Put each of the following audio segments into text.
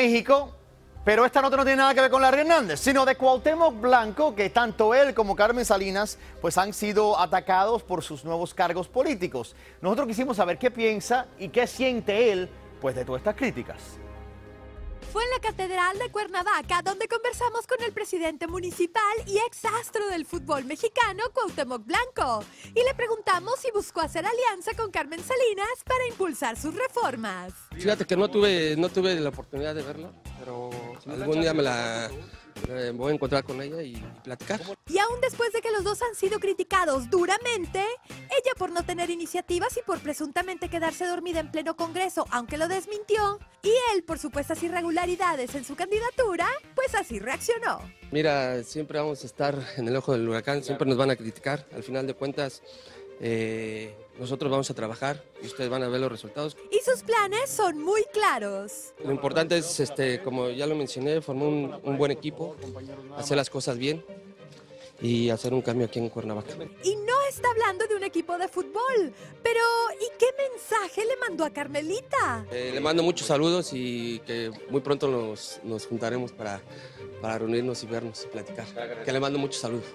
México, pero esta nota no tiene nada que ver con Larry Hernández, sino de Cuauhtémoc Blanco, que tanto él como Carmen Salinas pues han sido atacados por sus nuevos cargos políticos. Nosotros quisimos saber qué piensa y qué siente él pues de todas estas críticas. Fue en la Catedral de Cuernavaca donde conversamos con el presidente municipal y ex astro del fútbol mexicano, Cuauhtémoc Blanco, y le preguntamos si buscó hacer alianza con Carmen Salinas para impulsar sus reformas. Fíjate que no tuve la oportunidad de verla, pero algún día me voy a encontrar con ella y platicar. Y aún después de que los dos han sido criticados duramente, ella por no tener iniciativas y por presuntamente quedarse dormida en pleno Congreso, aunque lo desmintió, y él por supuestas irregularidades en su candidatura, pues así reaccionó. Mira, siempre vamos a estar en el ojo del huracán, siempre nos van a criticar. Al final de cuentas, nosotros vamos a trabajar y ustedes van a ver los resultados. Y sus planes son muy claros. Lo importante es, como ya lo mencioné, formar un buen equipo, hacer las cosas bien y hacer un cambio aquí en Cuernavaca. Y no está hablando de un equipo de fútbol, pero ¿y qué mensaje le mandó a Carmelita? Le mando muchos saludos y que muy pronto nos juntaremos para reunirnos y vernos y platicar. Que le mando muchos saludos.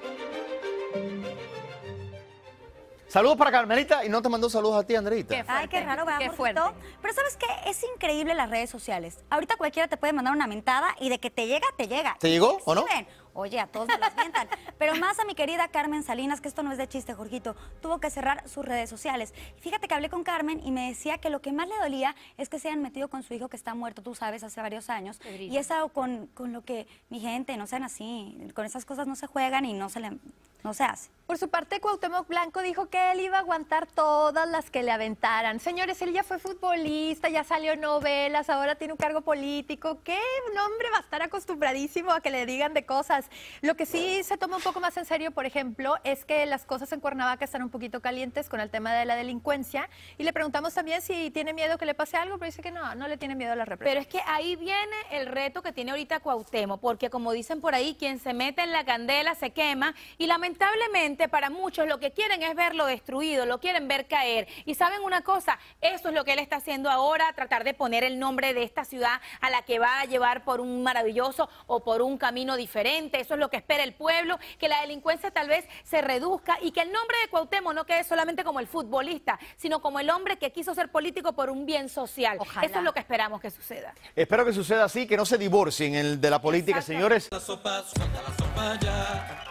Saludos para Carmelita y no te mandó saludos a ti, Andreita. Ay, qué raro, ¿verdad? Qué fuerte. Pero ¿sabes qué? Es increíble las redes sociales. Ahorita cualquiera te puede mandar una mentada y de que te llega, te llega. ¿Te llegó o no? Oye, a todos me las mientan. Pero más a mi querida Carmen Salinas, que esto no es de chiste, Jorgito, tuvo que cerrar sus redes sociales. Y fíjate que hablé con Carmen y me decía que lo que más le dolía es que se hayan metido con su hijo que está muerto, tú sabes, hace varios años. Y es algo con lo que, mi gente, no sean así. Con esas cosas no se juegan y no se hace. Por su parte, Cuauhtémoc Blanco dijo que él iba a aguantar todas las que le aventaran. Señores, él ya fue futbolista, ya salió en novelas, ahora tiene un cargo político. ¿Qué? Un hombre va a estar acostumbradísimo a que le digan de cosas. Lo que sí se toma un poco más en serio, por ejemplo, es que las cosas en Cuernavaca están un poquito calientes con el tema de la delincuencia. Y le preguntamos también si tiene miedo que le pase algo, pero dice que no le tiene miedo a la represión. Pero es que ahí viene el reto que tiene ahorita Cuauhtémoc, porque como dicen por ahí, quien se mete en la candela se quema, y lamentablemente para muchos lo que quieren es verlo destruido, lo quieren ver caer. Y saben una cosa, eso es lo que él está haciendo ahora, tratar de poner el nombre de esta ciudad a la que va a llevar por un maravilloso o por un camino diferente. Eso es lo que espera el pueblo, que la delincuencia tal vez se reduzca y que el nombre de Cuauhtémoc no quede solamente como el futbolista, sino como el hombre que quiso ser político por un bien social. Ojalá. Eso es lo que esperamos que suceda. Espero que suceda así, que no se divorcien de la política, señores. La sopa, suelta la sopa ya.